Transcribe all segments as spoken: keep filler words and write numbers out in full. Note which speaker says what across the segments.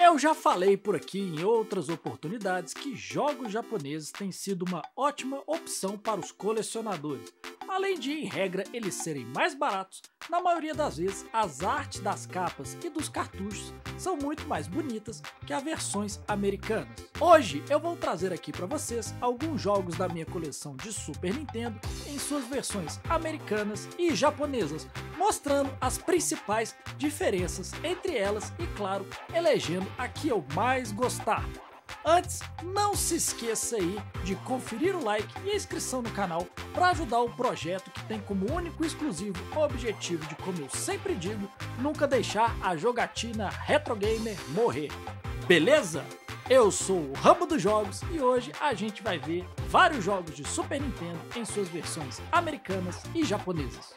Speaker 1: Eu já falei por aqui em outras oportunidades que jogos japoneses têm sido uma ótima opção para os colecionadores. Além de, em regra, eles serem mais baratos, na maioria das vezes as artes das capas e dos cartuchos são muito mais bonitas que as versões americanas. Hoje eu vou trazer aqui para vocês alguns jogos da minha coleção de Super Nintendo em suas versões americanas e japonesas, mostrando as principais diferenças entre elas e, claro, elegendo a que eu mais gostar. Antes, não se esqueça aí de conferir o like e a inscrição no canal para ajudar o projeto que tem como único e exclusivo objetivo de, como eu sempre digo, nunca deixar a jogatina Retro Gamer morrer. Beleza? Eu sou o Rambo dos Jogos e hoje a gente vai ver vários jogos de Super Nintendo em suas versões americanas e japonesas.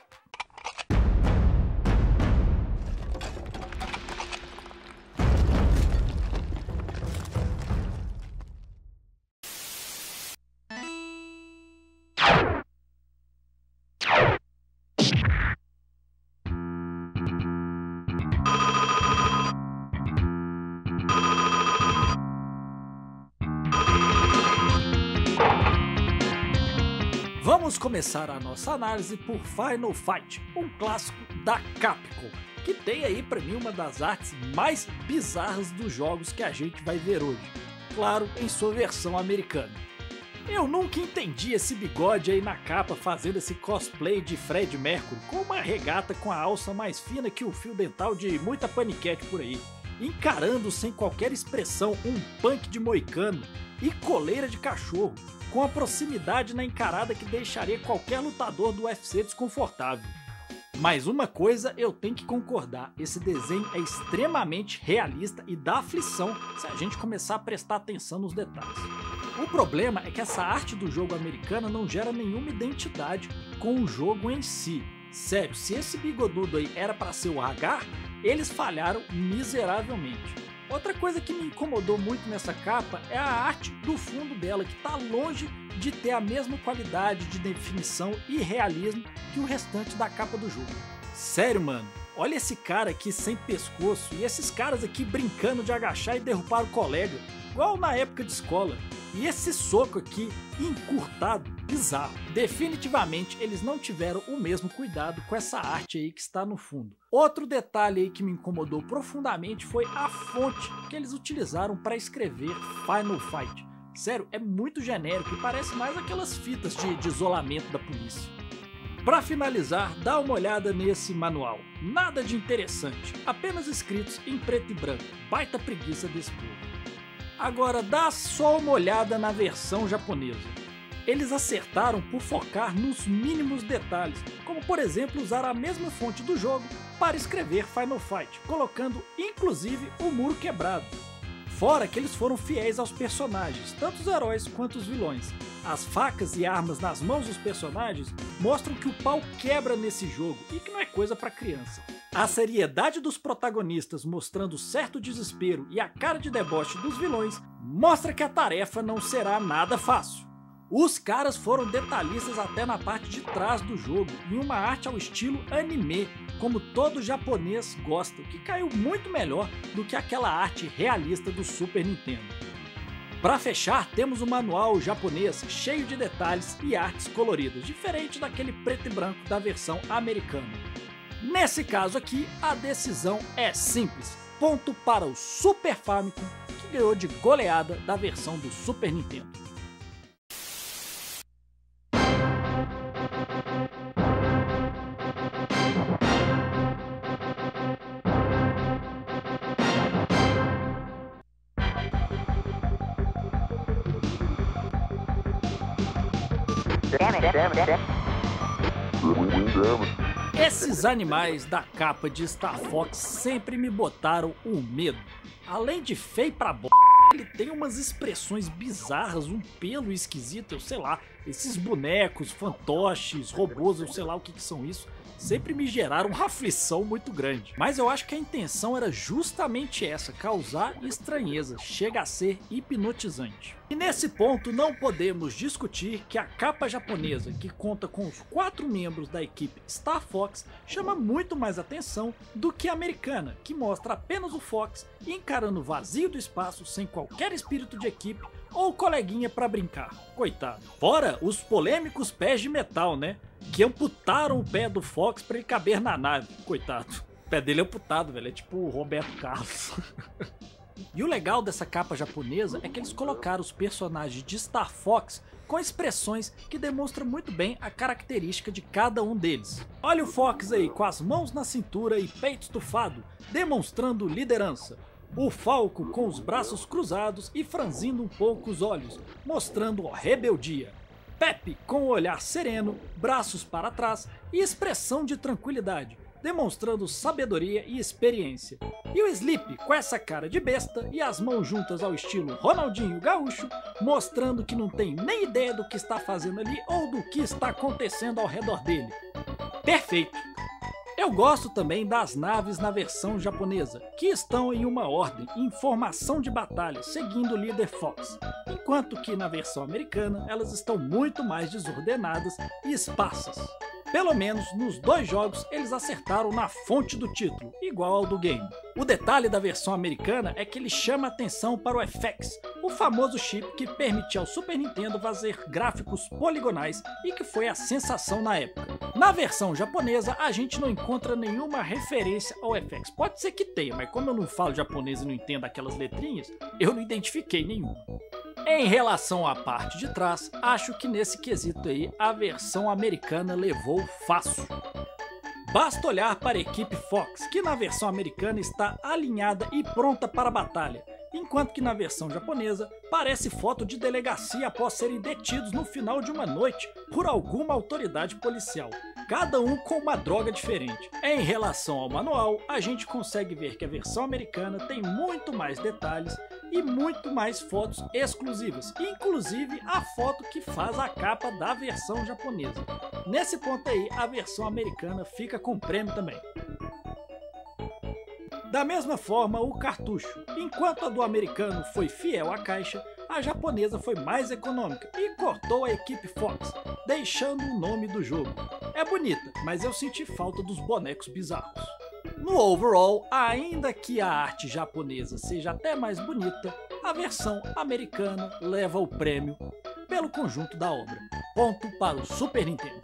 Speaker 1: Vamos começar a nossa análise por Final Fight, um clássico da Capcom, que tem aí pra mim uma das artes mais bizarras dos jogos que a gente vai ver hoje, claro, em sua versão americana. Eu nunca entendi esse bigode aí na capa fazendo esse cosplay de Fred Mercury com uma regata com a alça mais fina que o fio dental de muita paniquete por aí, encarando sem qualquer expressão um punk de moicano e coleira de cachorro, com a proximidade na encarada que deixaria qualquer lutador do U F C desconfortável. Mas uma coisa eu tenho que concordar, esse desenho é extremamente realista e dá aflição se a gente começar a prestar atenção nos detalhes. O problema é que essa arte do jogo americana não gera nenhuma identidade com o jogo em si. Sério, se esse bigodudo aí era para ser o Hagar, eles falharam miseravelmente. Outra coisa que me incomodou muito nessa capa é a arte do fundo dela, que tá longe de ter a mesma qualidade de definição e realismo que o restante da capa do jogo. Sério, mano, olha esse cara aqui sem pescoço e esses caras aqui brincando de agachar e derrubar o colega, igual na época de escola. E esse soco aqui, encurtado, bizarro. Definitivamente eles não tiveram o mesmo cuidado com essa arte aí que está no fundo. Outro detalhe aí que me incomodou profundamente foi a fonte que eles utilizaram para escrever Final Fight. Sério, é muito genérico e parece mais aquelas fitas de, de isolamento da polícia. Para finalizar, dá uma olhada nesse manual. Nada de interessante, apenas escritos em preto e branco. Baita preguiça desse povo. Agora dá só uma olhada na versão japonesa. Eles acertaram por focar nos mínimos detalhes, como por exemplo usar a mesma fonte do jogo para escrever Final Fight, colocando inclusive o muro quebrado. Fora que eles foram fiéis aos personagens, tanto os heróis quanto os vilões. As facas e armas nas mãos dos personagens mostram que o pau quebra nesse jogo e que não é coisa para criança. A seriedade dos protagonistas mostrando certo desespero e a cara de deboche dos vilões mostra que a tarefa não será nada fácil. Os caras foram detalhistas até na parte de trás do jogo, em uma arte ao estilo anime, como todo japonês gosta, que caiu muito melhor do que aquela arte realista do Super Nintendo. Para fechar, temos um manual japonês cheio de detalhes e artes coloridas, diferente daquele preto e branco da versão americana. Nesse caso aqui, a decisão é simples, ponto para o Super Famicom, que ganhou de goleada da versão do Super Nintendo. Esses animais da capa de Star Fox sempre me botaram o medo. Além de feio pra b****, ele tem umas expressões bizarras, um pelo esquisito, eu sei lá, esses bonecos, fantoches, robôs, eu sei lá o que que são isso. sempre me geraram uma aflição muito grande. Mas eu acho que a intenção era justamente essa, causar estranheza, chega a ser hipnotizante. E nesse ponto não podemos discutir que a capa japonesa, que conta com os quatro membros da equipe Star Fox, chama muito mais atenção do que a americana, que mostra apenas o Fox encarando o vazio do espaço sem qualquer espírito de equipe ou coleguinha pra brincar, coitado. Fora os polêmicos pés de metal, né, que amputaram o pé do Fox pra ele caber na nave, coitado. O pé dele é amputado, velho, é tipo o Roberto Carlos. E o legal dessa capa japonesa é que eles colocaram os personagens de Star Fox com expressões que demonstram muito bem a característica de cada um deles. Olha o Fox aí com as mãos na cintura e peito estufado, demonstrando liderança. O Falco com os braços cruzados e franzindo um pouco os olhos, mostrando rebeldia. Pepe com o olhar sereno, braços para trás e expressão de tranquilidade, demonstrando sabedoria e experiência. E o Sleep com essa cara de besta e as mãos juntas ao estilo Ronaldinho Gaúcho, mostrando que não tem nem ideia do que está fazendo ali ou do que está acontecendo ao redor dele. Perfeito! Eu gosto também das naves na versão japonesa, que estão em uma ordem, em formação de batalha, seguindo o líder Fox, enquanto que na versão americana elas estão muito mais desordenadas e esparsas. Pelo menos nos dois jogos eles acertaram na fonte do título, igual ao do game. O detalhe da versão americana é que ele chama atenção para o F X, o famoso chip que permitia ao Super Nintendo fazer gráficos poligonais e que foi a sensação na época. Na versão japonesa a gente não encontra nenhuma referência ao F X, pode ser que tenha, mas como eu não falo japonês e não entendo aquelas letrinhas, eu não identifiquei nenhuma. Em relação à parte de trás, acho que nesse quesito aí a versão americana levou fácil. Basta olhar para a equipe Fox, que na versão americana está alinhada e pronta para a batalha, enquanto que na versão japonesa parece foto de delegacia após serem detidos no final de uma noite por alguma autoridade policial, cada um com uma droga diferente. Em relação ao manual, a gente consegue ver que a versão americana tem muito mais detalhes e muito mais fotos exclusivas, inclusive a foto que faz a capa da versão japonesa. Nesse ponto aí, a versão americana fica com prêmio também. Da mesma forma, o cartucho. Enquanto a do americano foi fiel à caixa, a japonesa foi mais econômica e cortou a equipe Fox, deixando o nome do jogo. É bonita, mas eu senti falta dos bonecos bizarros. No overall, ainda que a arte japonesa seja até mais bonita, a versão americana leva o prêmio pelo conjunto da obra. Ponto para o Super Nintendo.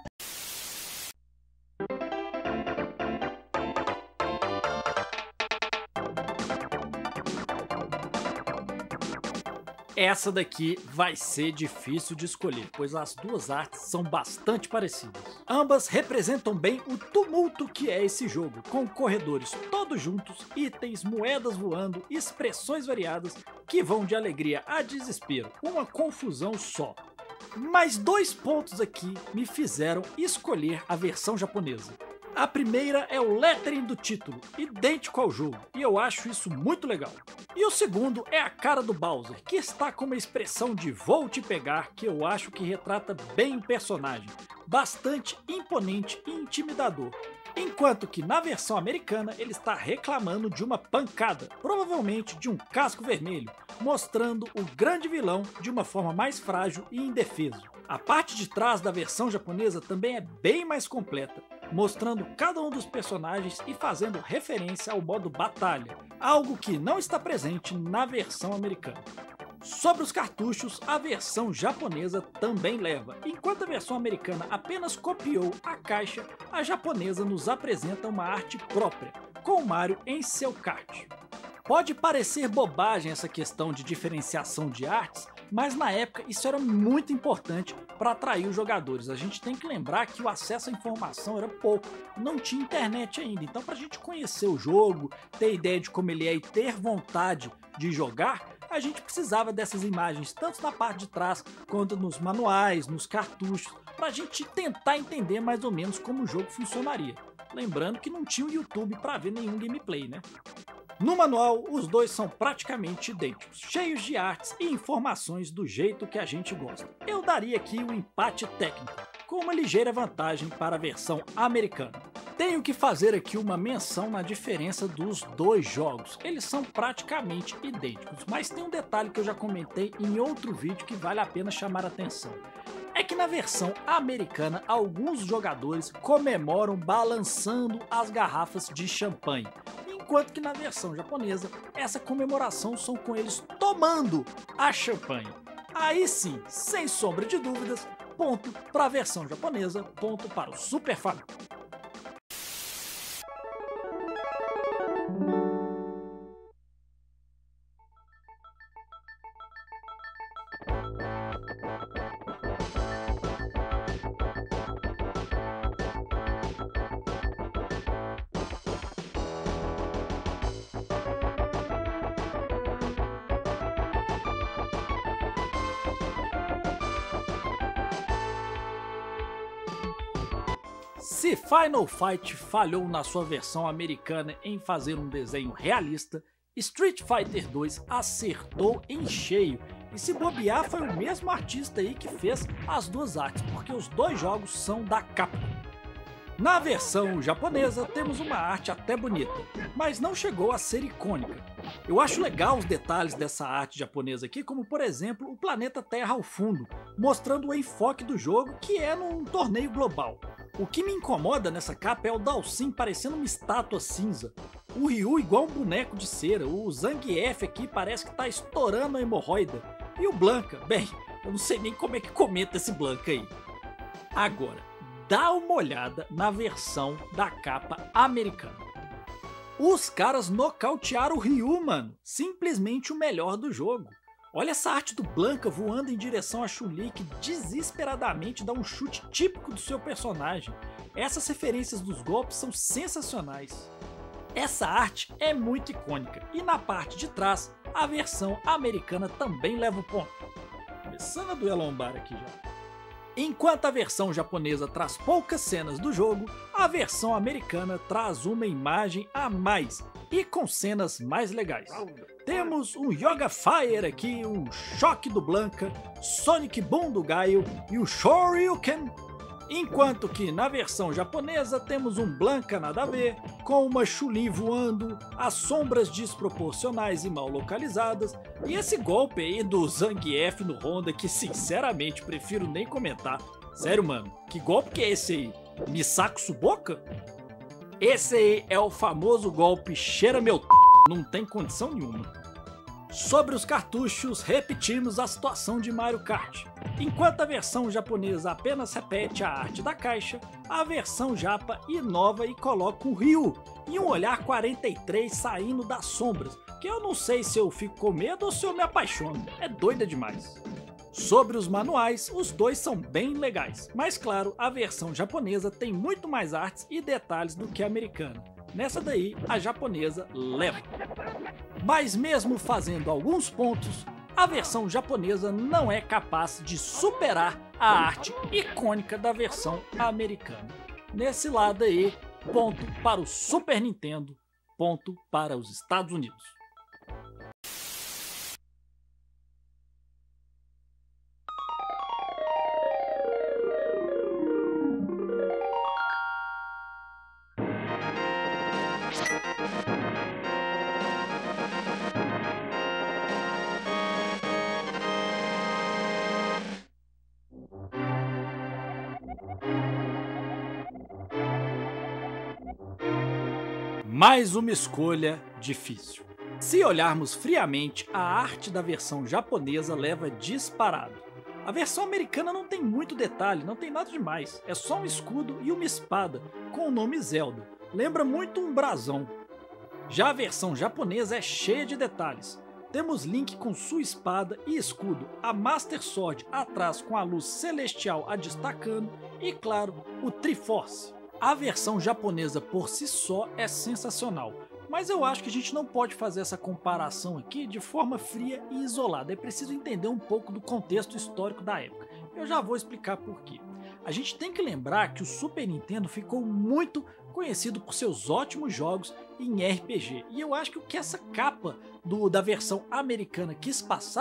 Speaker 1: Essa daqui vai ser difícil de escolher, pois as duas artes são bastante parecidas. Ambas representam bem o tumulto que é esse jogo, com corredores todos juntos, itens, moedas voando, expressões variadas que vão de alegria a desespero, uma confusão só. Mas dois pontos aqui me fizeram escolher a versão japonesa. A primeira é o lettering do título, idêntico ao jogo, e eu acho isso muito legal. E o segundo é a cara do Bowser, que está com uma expressão de vou te pegar, que eu acho que retrata bem o personagem, bastante imponente e intimidador. Enquanto que na versão americana ele está reclamando de uma pancada, provavelmente de um casco vermelho, mostrando o grande vilão de uma forma mais frágil e indefeso. A parte de trás da versão japonesa também é bem mais completa, mostrando cada um dos personagens e fazendo referência ao modo batalha, algo que não está presente na versão americana. Sobre os cartuchos, a versão japonesa também leva. Enquanto a versão americana apenas copiou a caixa, a japonesa nos apresenta uma arte própria, com o Mario em seu kart. Pode parecer bobagem essa questão de diferenciação de artes, mas na época isso era muito importante para atrair os jogadores. A gente tem que lembrar que o acesso à informação era pouco, não tinha internet ainda, então para a gente conhecer o jogo, ter ideia de como ele é e ter vontade de jogar, a gente precisava dessas imagens, tanto na parte de trás quanto nos manuais, nos cartuchos, para a gente tentar entender mais ou menos como o jogo funcionaria. Lembrando que não tinha o YouTube para ver nenhum gameplay, né? No manual, os dois são praticamente idênticos, cheios de artes e informações do jeito que a gente gosta. Eu daria aqui um empate técnico, com uma ligeira vantagem para a versão americana. Tenho que fazer aqui uma menção na diferença dos dois jogos, eles são praticamente idênticos, mas tem um detalhe que eu já comentei em outro vídeo que vale a pena chamar a atenção. É que na versão americana, alguns jogadores comemoram balançando as garrafas de champanhe, enquanto que na versão japonesa, essa comemoração são com eles tomando a champanhe. Aí sim, sem sombra de dúvidas, ponto para a versão japonesa, ponto para o Super Famicom. Se Final Fight falhou na sua versão americana em fazer um desenho realista, Street Fighter dois acertou em cheio, e se bobear foi o mesmo artista aí que fez as duas artes, porque os dois jogos são da Capcom. Na versão japonesa temos uma arte até bonita, mas não chegou a ser icônica. Eu acho legal os detalhes dessa arte japonesa aqui, como por exemplo o planeta Terra ao fundo, mostrando o enfoque do jogo que é num torneio global. O que me incomoda nessa capa é o Dhalsim parecendo uma estátua cinza, o Ryu igual um boneco de cera, o Zangief aqui parece que tá estourando a hemorroida, e o Blanka, bem, eu não sei nem como é que comenta esse Blanka aí. Agora, dá uma olhada na versão da capa americana. Os caras nocautearam o Ryu, mano, simplesmente o melhor do jogo. Olha essa arte do Blanka voando em direção a Chun-Li que desesperadamente dá um chute típico do seu personagem. Essas referências dos golpes são sensacionais. Essa arte é muito icônica e na parte de trás a versão americana também leva o ponto. Começando a doer a lombar aqui já. Enquanto a versão japonesa traz poucas cenas do jogo, a versão americana traz uma imagem a mais e com cenas mais legais. Temos um Yoga Fire aqui, um choque do Blanka, Sonic Boom do Gaio e o Shoryuken. Enquanto que na versão japonesa temos um Blanka nada a ver, com uma Chun-Li voando, as sombras desproporcionais e mal localizadas, e esse golpe aí do Zangief no Honda que sinceramente prefiro nem comentar. Sério mano, que golpe que é esse aí? Misako Suboka? Esse aí é o famoso golpe cheira meu t... não tem condição nenhuma. Sobre os cartuchos, repetimos a situação de Mario Kart. Enquanto a versão japonesa apenas repete a arte da caixa, a versão japa inova e coloca o Ryu e um olhar quarenta e três saindo das sombras, que eu não sei se eu fico com medo ou se eu me apaixono, é doida demais. Sobre os manuais, os dois são bem legais, mas claro, a versão japonesa tem muito mais artes e detalhes do que a americana. Nessa daí, a japonesa leva. Mas mesmo fazendo alguns pontos, a versão japonesa não é capaz de superar a arte icônica da versão americana. Nesse lado aí, ponto para o Super Nintendo, ponto para os Estados Unidos. Mais uma escolha difícil. Se olharmos friamente, a arte da versão japonesa leva disparado. A versão americana não tem muito detalhe, não tem nada demais, é só um escudo e uma espada, com o nome Zelda. Lembra muito um brasão. Já a versão japonesa é cheia de detalhes. Temos Link com sua espada e escudo, a Master Sword atrás com a luz celestial a destacando e, claro, o Triforce. A versão japonesa por si só é sensacional, mas eu acho que a gente não pode fazer essa comparação aqui de forma fria e isolada, é preciso entender um pouco do contexto histórico da época. Eu já vou explicar por quê. A gente tem que lembrar que o Super Nintendo ficou muito conhecido por seus ótimos jogos em R P G, e eu acho que o que essa capa do, da versão americana quis passar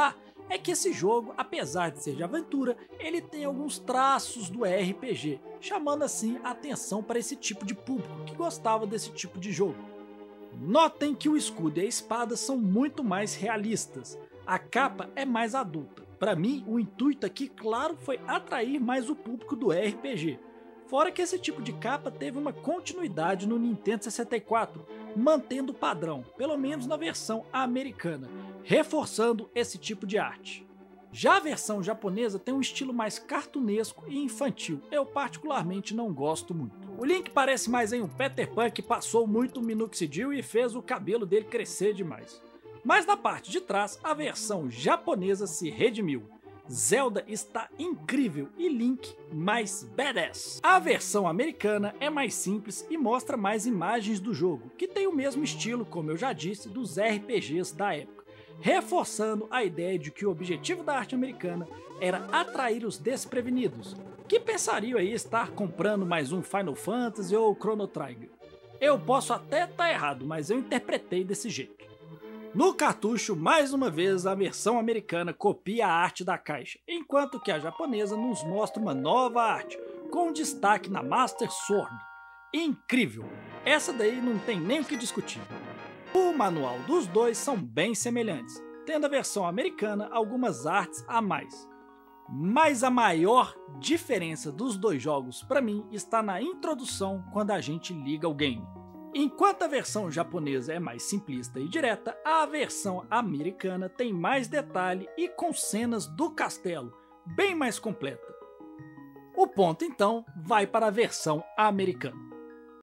Speaker 1: é que esse jogo, apesar de ser de aventura, ele tem alguns traços do R P G, chamando assim a atenção para esse tipo de público que gostava desse tipo de jogo. Notem que o escudo e a espada são muito mais realistas, a capa é mais adulta. Para mim, o intuito aqui, claro, foi atrair mais o público do R P G. Fora que esse tipo de capa teve uma continuidade no Nintendo sessenta e quatro, mantendo o padrão, pelo menos na versão americana, reforçando esse tipo de arte. Já a versão japonesa tem um estilo mais cartunesco e infantil, eu particularmente não gosto muito. O Link parece mais em um Peter Pan que passou muito minoxidil e fez o cabelo dele crescer demais. Mas na parte de trás, a versão japonesa se redimiu. Zelda está incrível e Link mais badass. A versão americana é mais simples e mostra mais imagens do jogo, que tem o mesmo estilo, como eu já disse, dos R P Gs da época, reforçando a ideia de que o objetivo da arte americana era atrair os desprevenidos, que pensariam aí estar comprando mais um Final Fantasy ou Chrono Trigger. Eu posso até estar errado, mas eu interpretei desse jeito. No cartucho, mais uma vez, a versão americana copia a arte da caixa, enquanto que a japonesa nos mostra uma nova arte, com destaque na Master Sword. Incrível! Essa daí não tem nem o que discutir. O manual dos dois são bem semelhantes, tendo a versão americana algumas artes a mais. Mas a maior diferença dos dois jogos, para mim, está na introdução quando a gente liga o game. Enquanto a versão japonesa é mais simplista e direta, a versão americana tem mais detalhe e com cenas do castelo, bem mais completa. O ponto então vai para a versão americana.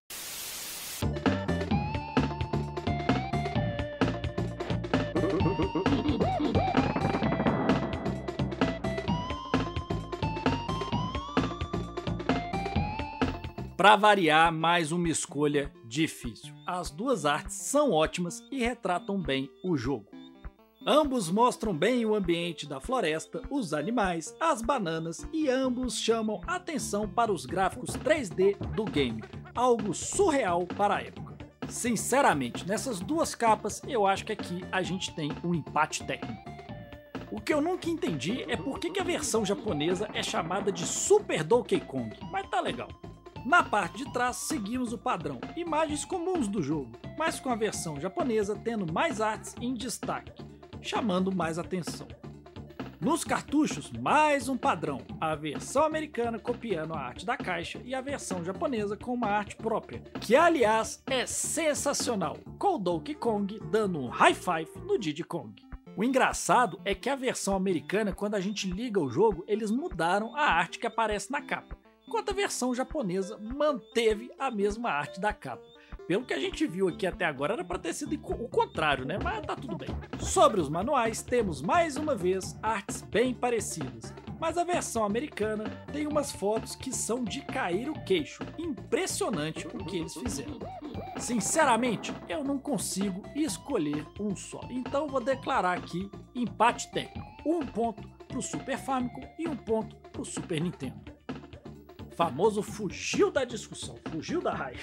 Speaker 1: Para variar, mais uma escolha difícil. As duas artes são ótimas e retratam bem o jogo. Ambos mostram bem o ambiente da floresta, os animais, as bananas e ambos chamam atenção para os gráficos três D do game, algo surreal para a época. Sinceramente, nessas duas capas eu acho que aqui a gente tem um empate técnico. O que eu nunca entendi é por que a versão japonesa é chamada de Super Donkey Kong, mas tá legal. Na parte de trás seguimos o padrão, imagens comuns do jogo, mas com a versão japonesa tendo mais artes em destaque, chamando mais atenção. Nos cartuchos, mais um padrão, a versão americana copiando a arte da caixa e a versão japonesa com uma arte própria, que aliás é sensacional, com o Donkey Kong dando um high five no Diddy Kong. O engraçado é que a versão americana, quando a gente liga o jogo, eles mudaram a arte que aparece na capa, enquanto a versão japonesa manteve a mesma arte da capa. Pelo que a gente viu aqui até agora, era para ter sido o contrário, né? Mas tá tudo bem. Sobre os manuais, temos mais uma vez artes bem parecidas, mas a versão americana tem umas fotos que são de cair o queixo. Impressionante o que eles fizeram. Sinceramente, eu não consigo escolher um só, então vou declarar aqui empate técnico. Um ponto pro Super Famicom e um ponto pro Super Nintendo. O famoso fugiu da discussão, fugiu da raiva.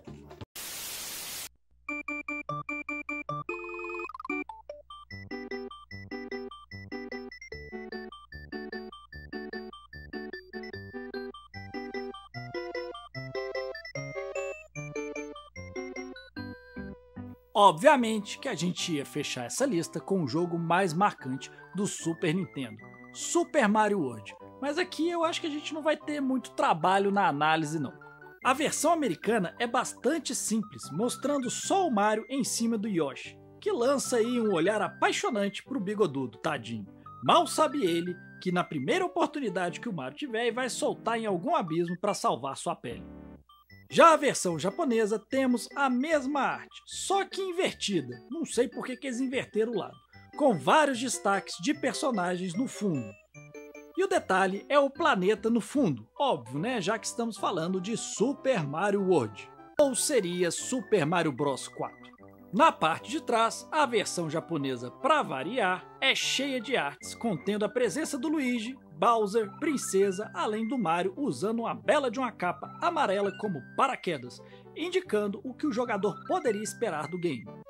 Speaker 1: Obviamente que a gente ia fechar essa lista com o jogo mais marcante do Super Nintendo, Super Mario World, mas aqui eu acho que a gente não vai ter muito trabalho na análise não. A versão americana é bastante simples, mostrando só o Mario em cima do Yoshi, que lança aí um olhar apaixonante pro bigodudo, tadinho. Mal sabe ele que na primeira oportunidade que o Mario tiver, ele vai soltar em algum abismo para salvar sua pele. Já a versão japonesa temos a mesma arte, só que invertida, não sei por que eles inverteram o lado, com vários destaques de personagens no fundo. E o detalhe é o planeta no fundo, óbvio, né, já que estamos falando de Super Mario World, ou seria Super Mario Bros quatro. Na parte de trás, a versão japonesa, para variar, é cheia de artes, contendo a presença do Luigi, Bowser, Princesa, além do Mario usando uma bela de uma capa amarela como paraquedas, indicando o que o jogador poderia esperar do game.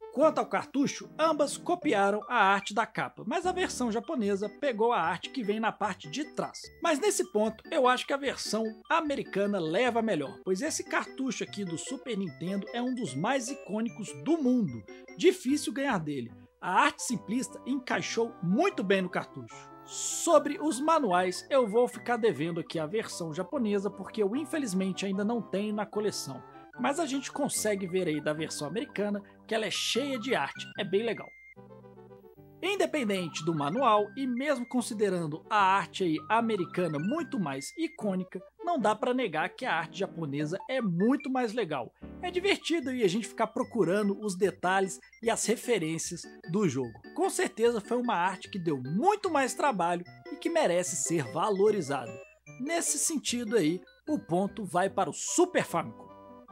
Speaker 1: Quanto ao cartucho, ambas copiaram a arte da capa, mas a versão japonesa pegou a arte que vem na parte de trás. Mas nesse ponto, eu acho que a versão americana leva melhor, pois esse cartucho aqui do Super Nintendo é um dos mais icônicos do mundo. Difícil ganhar dele. A arte simplista encaixou muito bem no cartucho. Sobre os manuais, eu vou ficar devendo aqui a versão japonesa, porque eu infelizmente ainda não tenho na coleção. Mas a gente consegue ver aí da versão americana que ela é cheia de arte, é bem legal. Independente do manual e mesmo considerando a arte aí americana muito mais icônica, não dá para negar que a arte japonesa é muito mais legal. É divertido aí a gente ficar procurando os detalhes e as referências do jogo. Com certeza foi uma arte que deu muito mais trabalho e que merece ser valorizada. Nesse sentido aí, o ponto vai para o Super Famicom.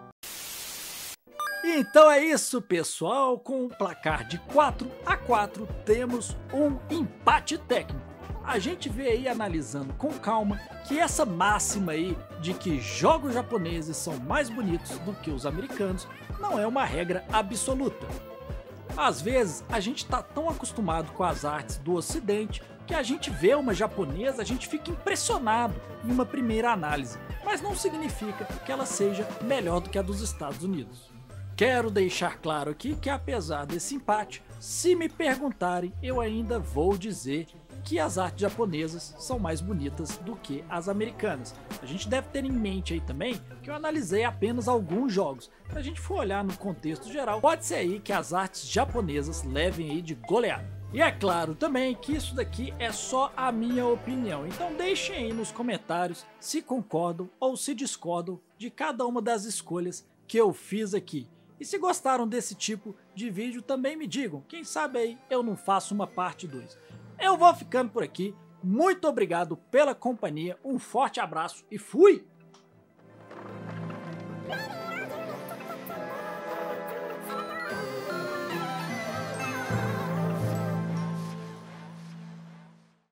Speaker 1: Então é isso, pessoal, com um placar de quatro a quatro temos um empate técnico. A gente vê aí analisando com calma que essa máxima aí de que jogos japoneses são mais bonitos do que os americanos não é uma regra absoluta. Às vezes a gente está tão acostumado com as artes do ocidente que a gente vê uma japonesa, a gente fica impressionado em uma primeira análise, mas não significa que ela seja melhor do que a dos Estados Unidos. Quero deixar claro aqui que apesar desse empate, se me perguntarem, eu ainda vou dizer que as artes japonesas são mais bonitas do que as americanas. A gente deve ter em mente aí também que eu analisei apenas alguns jogos. Se a gente for olhar no contexto geral, pode ser aí que as artes japonesas levem aí de goleada. E é claro também que isso daqui é só a minha opinião, então deixem aí nos comentários se concordam ou se discordam de cada uma das escolhas que eu fiz aqui. E se gostaram desse tipo de vídeo, também me digam, quem sabe aí eu não faço uma parte dois. Eu vou ficando por aqui, muito obrigado pela companhia, um forte abraço e fui!